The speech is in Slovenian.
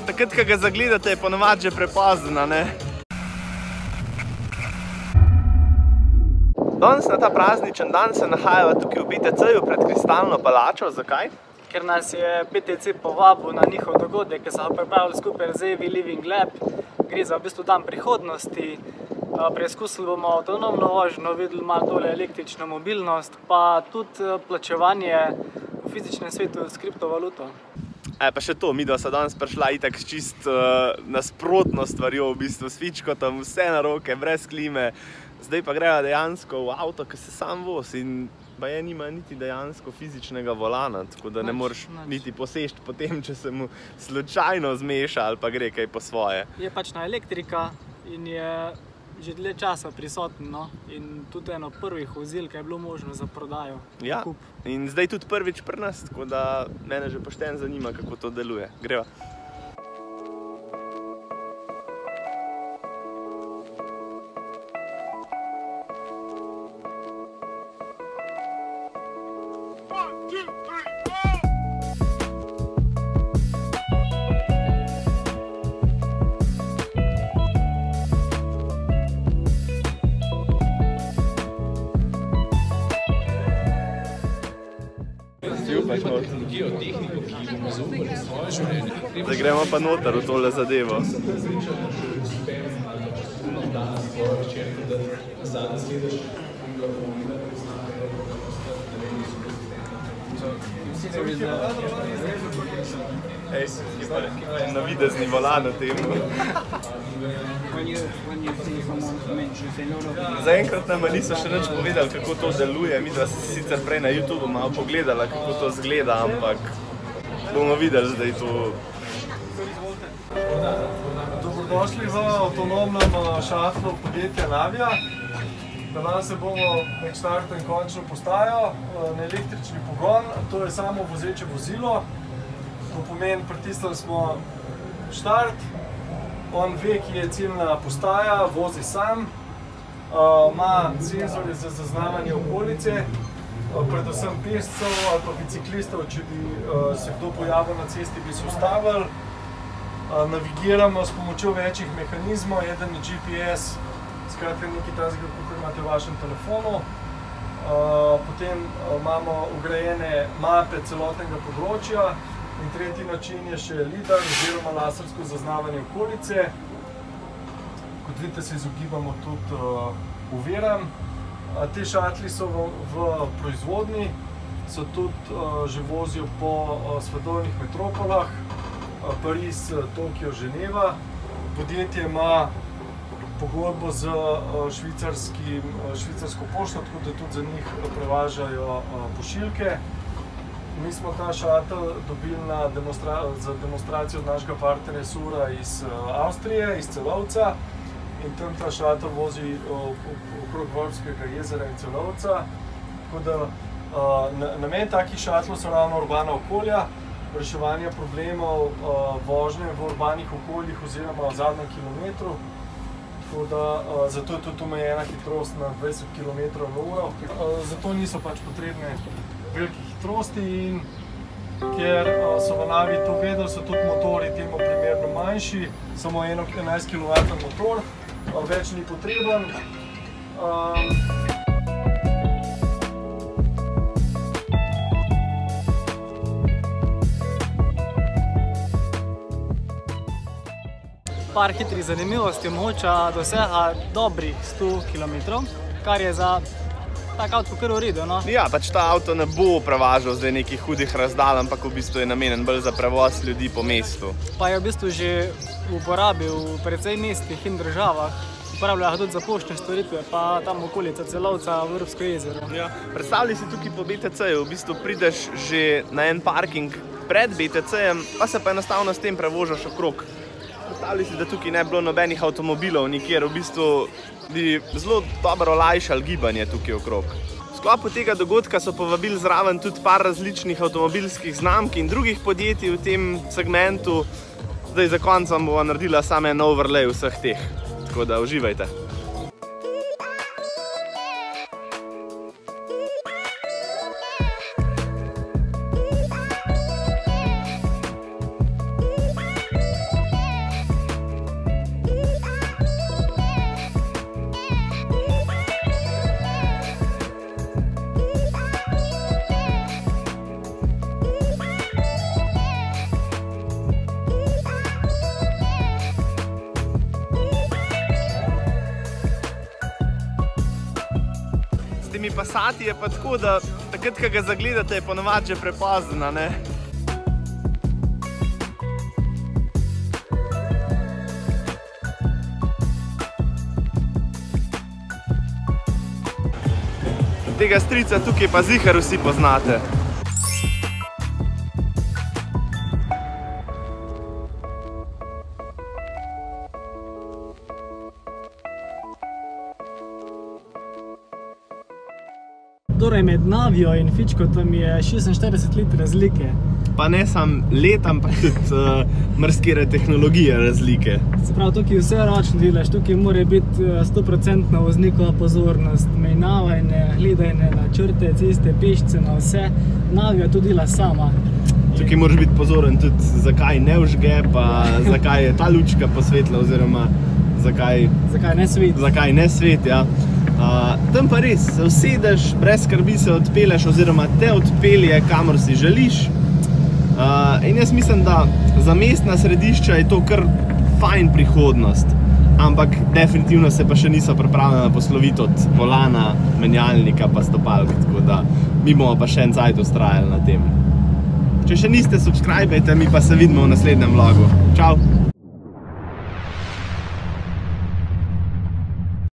takrat, ko ga zagledate, je ponovadi že prepozno, ne? Danes na ta prazničen dan se nahajava tukaj v BTC-ju pred Kristalno palačo. Zakaj? Ker nas je BTC povabil na njihov dogodek, ki so ga pripravili skupaj z AV Living Lab. Gre za v bistvu dan prihodnosti. Preizkusili bomo avtonomno vožnjo, videli malo tole električno mobilnost, pa tudi plačevanje v fizičnem svetu s kriptovaluto. Pa še to, midva sta danes prišla itak s čist nasprotno stvarjo, v bistvu s fičkotom, vse na roke, brez klime. Zdaj pa grejo dejansko v avto, ki se sam vozi in baje nima niti dejansko fizičnega volana, tako da ne moreš niti posežiti po tem, če se mu slučajno zmeša ali pa gre kaj po svoje. Je pač na elektrika in je že dlje časa prisoten, no? In tudi eno prvih vozil, ki je bilo možno za prodajo. Ja, in zdaj tudi prvič pri nas, tako da mene že pošteno zanima, kako to deluje. Greva. Zdaj gremo pa noter v tole zadevo. Navidezni volan na tem. Zaenkrat nama niso še nič povedali, kako to deluje. Midva si sicer prej na YouTubeu malo pogledala, kako to zgleda, ampak bomo videli zdaj to. Dobrodošli v avtonomnem šatlu podjetja Navia. Danes se bomo med štartom končno postajo na električni pogon. To je samo vozeče vozilo. To pomeni, pritisnili smo štart. On ve, ki je ciljna postaja, vozi sam. Ima senzorje za zaznavanje okolice, predvsem pešcev ali pa biciklistov, če bi se kdo pojavil na cesti, bi se ustavili. Navigiramo s pomočjo večjih mehanizmov, eden je GPS, skratka nekaj takega, kot imate v vašem telefonu. Potem imamo vgrajene mape celotnega področja in tretji način je še lidar oziroma lasersko zaznavanje okolice. Kot vidite, se izogibamo tudi oviram. Te šatli so v proizvodnji, so tudi že vozijo po svetovnih metropolah, Pariz, Tokio, Ženeva. Podjetje ima pogodbo z švicarsko pošto, tako da tudi za njih prevažajo pošiljke. Mi smo ta šatel dobili za demonstracijo od našega partnerja Sura iz Avstrije, iz Celovca. In tam ta šatel vozi okrog Vrbskega jezera in Celovca. Tako da namen takih šatlov so ravno urbana okolja, reševanje problemov vožnje v urbanih okoljih oziroma v zadnjem kilometru. Tako da zato je tudi omejena hitrost na 20 km/h. Zato niso pač potrebne velike hitrosti in ker so v Navii to vedeli, so tudi motori temu primerno manjši, samo 11 kW motor, več ni potreben. Par hitrih zanimivosti omogoča dosega dobrih 100 km, kar je za tak avto kar v redu, no? Ja, pač ta avto ne bo prevažal zdaj nekih hudih razdalj, ampak v bistvu je namenjen bolj za prevoz ljudi po mestu. Pa je v bistvu že v uporabi v precej mestih in državah. Uporabljajo tudi za poštne storitve, pa tam okolica Celovca, Vrbsko jezero. Ja. Predstavljaj si tukaj po BTC-ju, v bistvu prideš že na en parking pred BTC-jem, pa se pa enostavno s tem prevožaš okrog. Predstavljaj si, da tukaj ne bi bilo nobenih avtomobilov nikjer, v bistvu bi zelo dobro olajšali gibanje tukaj okrog. V sklopu tega dogodka so povabili zraven tudi par različnih avtomobilskih znamk in drugih podjetij v tem segmentu. Zdaj za konec vam bova naredila samo en overlay vseh teh, tako da uživajte. Passati je pa tako, da takrat, ko ga zagledate, je ponovadi že prepozno, ne? Tega strica tukaj pa zihar vsi poznate. Torej med Navio in Fičkotom je 46 let razlike. Pa ne sam let, ampak tudi marsikere tehnologije razlike. Se pravi, tukaj vse ročno delaš, tukaj mora biti 100% voznikova pozornost, menjavanje, gledanje na črte, ceste, pešce, na vse. Navio to dela sama. Tukaj moraš biti pozoren tudi, zakaj ne vžge, pa zakaj je ta lučka posvetla, oziroma zakaj ne svet, ja. Tam pa res, se usedeš, brez skrbi se odpelješ, oziroma te odpelje, kamor si želiš. In jaz mislim, da za mestna središča je to kar fajn prihodnost, ampak definitivno se pa še niso pripravljena posloviti od volana, menjalnika pa stopalk, tako da mi bomo pa še en cajt ustrajali na tem. Če še niste subscribejte, mi pa se vidimo v naslednjem vlogu. Čau!